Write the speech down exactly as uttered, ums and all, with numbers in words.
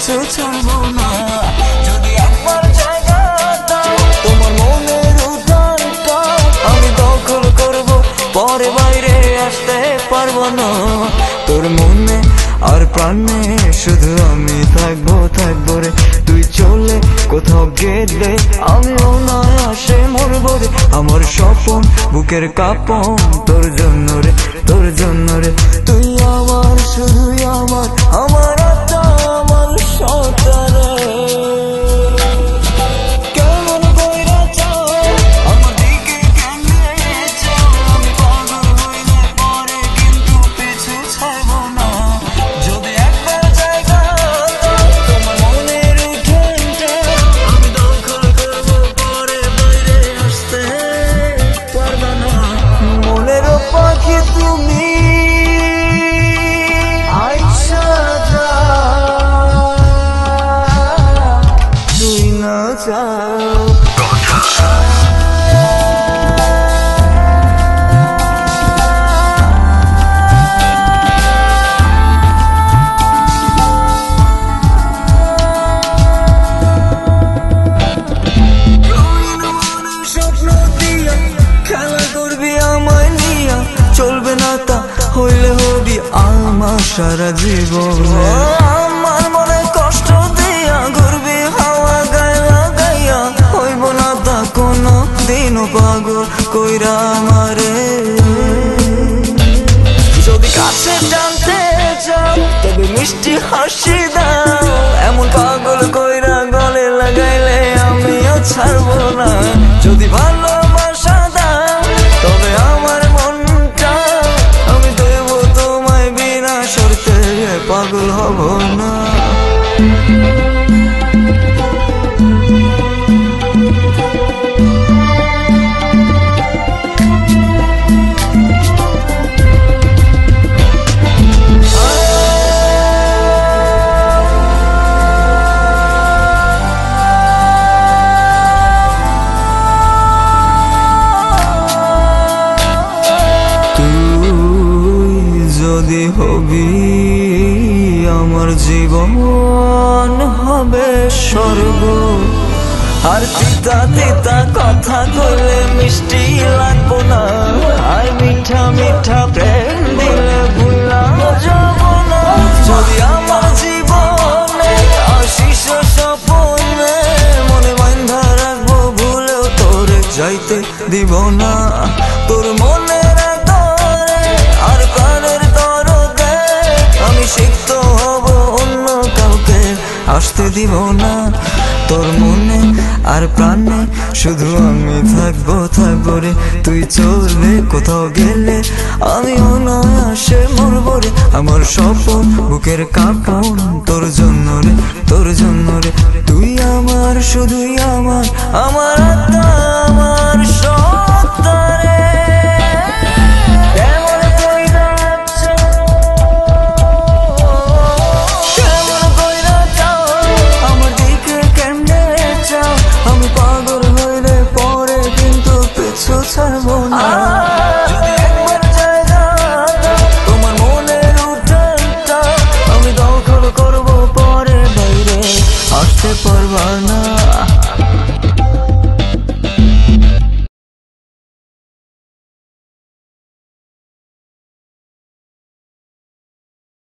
পিছু ছাড়বো না। যদি একবার জায়গা দাও তোমার মনের উঠানটা আমি দখল করব, পরে বাইরে আসতে পারবো না। তোর মনে আর প্রাণে শুধু আমি থাকবো থাকবো রে। তুই চলে কোথাও গেলে আমি অনায়াসে মরবো রে। আমার স্বপন বুকের কাঁপন তোর জন্য রে, তোর জন্য রে। তুই আমার শুধুই আমার, আমার আত্মা আমার সন্তান রে। কেমন কইরা চাও আমার দিকে কেমনে চাও, আমি পাগল হইলে পরে কিন্তু পিছু ছাড়বো না। যদি একবার জায়গা দাও তোমার মনের উঠানটা আমি দখল করবো, পরে বাইরে আসতে পারবা না। মনের পাখি তুমি আইসা যা, তুই না চাও স্বপ্ন দিয়া খেলা করবি আমায় নিয়া, চলবে না তা হইলে হবি আমার সারা জীবন। আমার মনে কষ্ট দিয়া ঘুরবি হাওয়া গায়া গাইয়া, হইব না তা কোনো দিনও পাগল কইরা আমারে। যদি কাছে টানতে চাও তবে মিষ্টি হাসি দাও, এমন পাগল কইরা গলে লাগাইলে আমিও ছাড়বো না। যদি ভালোবাসা দাও তবে আমার মনটা আমি দেব তোমায়, বিনা শর্তে পাগল হব না। যদি হবি আমার জীবন হবে স্বর্গ, আর তিতা তিতা কথা কইলে মিষ্টি লাগবো না, আর মিঠা মিঠা প্রেম দিলে ভুলা যাব না। যদি আমার জীবনে আসিস স্বপনে মনে বান্ধা রাখবো, ভুলেও তোরে যাইতে দিব না। তোর মনের আর প্রাণের দরদে আমি সিক্ত হব, অন্য কাউকে আসতে দিব না। তোর মনে আর প্রাণে শুধু আমি থাকবো থাকবো রে। তুই চললে কোথাও গেলে আমি অনায়াসে মরবো রে। আমার স্বপন বুকের কাঁপন তোর জন্য রে, তোর জন্য রে। তুই আমার শুধুই আমার, আমার আত্মা আমার